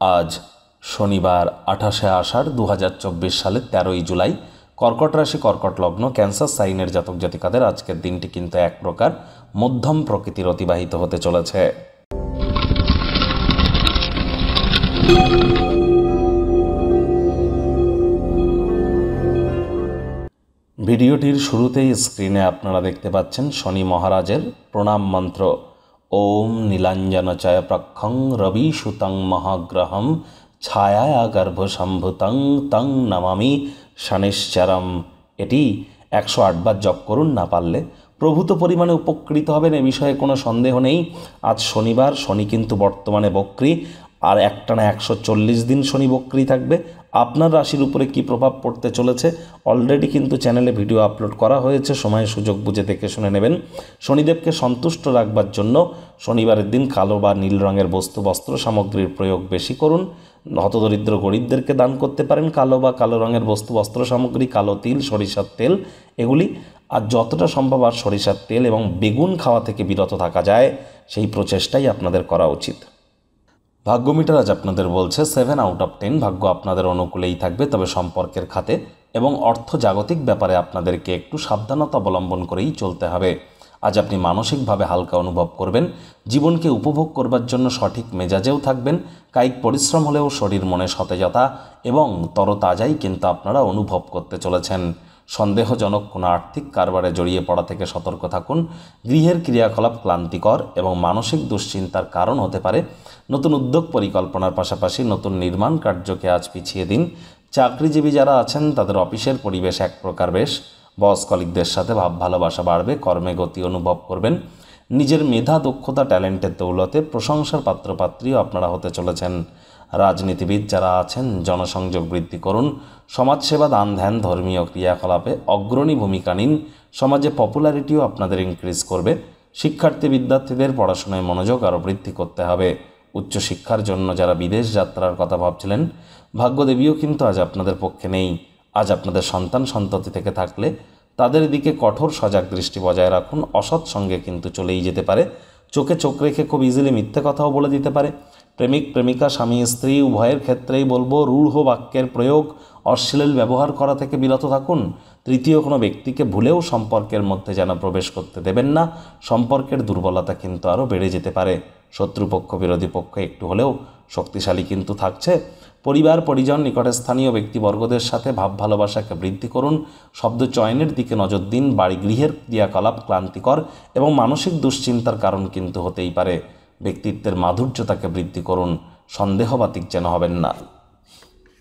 আজ শনিবার 28শে আষাঢ় 2024 সালের 13ই জুলাই। কর্কট রাশি, কর্কট লগ্ন, ক্যান্সার সাইনের জাতক জাতিকাদের আজকের দিনটি কিন্তু এক প্রকার মধ্যম প্রকৃতির অতিবাহিত হতে চলেছে। ভিডিওটির শুরুতেই স্ক্রিনে আপনারা দেখতে পাচ্ছেন শনি মহারাজের প্রণাম মন্ত্র। ওম নীলাঞ্জনচয় প্রক্ষং রবি সুতং মহাগ্রহম ছায়া গর্ভসম্ভুতং তং নমামি শনিশ্চরম। এটি 108 বার জপ করুন। না পারলে প্রভূত পরিমাণে উপকৃত হবেন, এ বিষয়ে কোনো সন্দেহ নেই। আজ শনিবার, শনি কিন্তু বর্তমানে বক্রী, আর একটানা 140 দিন শনি বক্রী থাকবে। আপনার রাশির উপরে কি প্রভাব পড়তে চলেছে অলরেডি কিন্তু চ্যানেলে ভিডিও আপলোড করা হয়েছে, সময় সুযোগ বুঝে দেখে শুনে নেবেন। শনিদেবকে সন্তুষ্ট রাখবার জন্য শনিবারের দিন কালো বা নীল রঙের বস্ত্র সামগ্রীর প্রয়োগ বেশি করুন। হতদরিদ্র গরিবদেরকে দান করতে পারেন কালো বা কালো রঙের বস্ত্র সামগ্রী, কালো তিল, সরিষার তেল এগুলি। আর যতটা সম্ভব আর সরিষার তেল এবং বেগুন খাওয়া থেকে বিরত থাকা যায় সেই প্রচেষ্টাই আপনাদের করা উচিত। ভাগ্য মিটার আজ আপনাদের বলছে 7 আউট অফ 10। ভাগ্য আপনাদের অনুকূলেই থাকবে, তবে সম্পর্কের খাতে এবং অর্থ জাগতিক ব্যাপারে আপনাদেরকে একটু সাবধানতা অবলম্বন করেই চলতে হবে। আজ আপনি মানসিকভাবে হালকা অনুভব করবেন, জীবনকে উপভোগ করবার জন্য সঠিক মেজাজেও থাকবেন। কায়িক পরিশ্রম হলেও শরীর মনে সতেজতা এবং তরতাজাই কিন্তু আপনারা অনুভব করতে চলেছেন। সন্দেহজনক কোনো আর্থিক কারবারে জড়িয়ে পড়া থেকে সতর্ক থাকুন। গৃহের ক্রিয়াকলাপ ক্লান্তিকর এবং মানসিক দুশ্চিন্তার কারণ হতে পারে। নতুন উদ্যোগ পরিকল্পনার পাশাপাশি নতুন নির্মাণ কার্যকে আজ পিছিয়ে দিন। চাকরিজীবী যারা আছেন তাদের অফিসের পরিবেশ এক প্রকার বেশ। বস কলিগদের সাথে ভাব ভালোবাসা বাড়বে, কর্মে গতি অনুভব করবেন। নিজের মেধা, দক্ষতা, ট্যালেন্টের দৌলতে প্রশংসার পাত্রপাত্রীও আপনারা হতে চলেছেন। রাজনীতিবিদ যারা আছেন জনসংযোগ বৃদ্ধি করুন। সমাজসেবা, দান ধ্যান, ধর্মীয় ক্রিয়াকলাপে অগ্রণী ভূমিকা নিন। সমাজে পপুলারিটিও আপনাদের ইনক্রিজ করবে। শিক্ষার্থী বিদ্যার্থীদের পড়াশোনায় মনোযোগ আরও বৃদ্ধি করতে হবে। উচ্চশিক্ষার জন্য যারা বিদেশ যাত্রার কথা ভাবছিলেন, ভাগ্যদেবীও কিন্তু আজ আপনাদের পক্ষে নেই। আজ আপনাদের সন্তান সন্ততি থেকে থাকলে তাদের দিকে কঠোর সজাগ দৃষ্টি বজায় রাখুন। অসৎ সঙ্গে কিন্তু চলেই যেতে পারে। চোখে চোখ রেখে খুব ইজিলি মিথ্যে কথাও বলে দিতে পারে। প্রেমিক প্রেমিকা, স্বামী স্ত্রী উভয়ের ক্ষেত্রেই বলবো রূঢ় বাক্যের প্রয়োগ, অশ্লীল ব্যবহার করা থেকে বিরত থাকুন। তৃতীয় কোনো ব্যক্তিকে ভুলেও সম্পর্কের মধ্যে যেন প্রবেশ করতে দেবেন না। সম্পর্কের দুর্বলতা কিন্তু আরও বেড়ে যেতে পারে। শত্রুপক্ষ, বিরোধী পক্ষ একটু হলেও শক্তিশালী কিন্তু থাকছে। পরিবার পরিজন, নিকটে স্থানীয় ব্যক্তিবর্গদের সাথে ভাব ভালোবাসাকে বৃদ্ধি করুন। শব্দ চয়নের দিকে নজর দিন। বাড়ি গৃহের ক্রিয়াকলাপ ক্লান্তিকর এবং মানসিক দুশ্চিন্তার কারণ কিন্তু হতেই পারে। ব্যক্তিত্বের মাধুর্যতাকে বৃদ্ধি করুন। সন্দেহবাতিক যেন হবেন না।